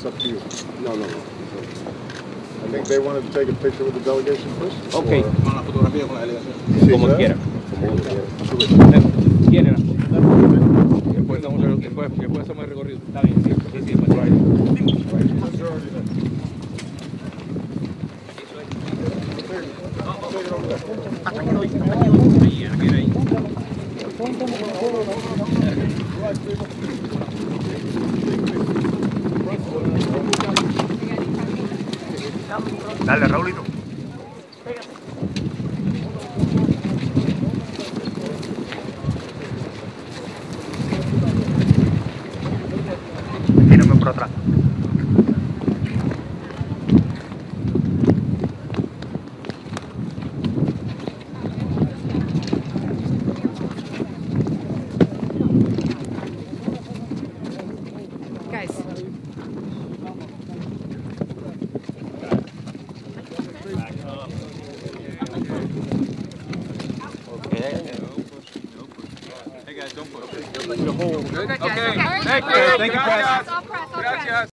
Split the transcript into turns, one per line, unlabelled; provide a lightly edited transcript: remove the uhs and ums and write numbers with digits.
it's up to you. No. I think they wanted to take a picture with the delegation first.
Okay.
Una fotografía con la delegación.
Como quiera. Quieren.
Después hacemos el recorrido.
Está bien, sí.
Dale, Raulito. Tírame por atrás.
Guys.
Hey guys, don't push. Okay. Thank you. Thank you, guys.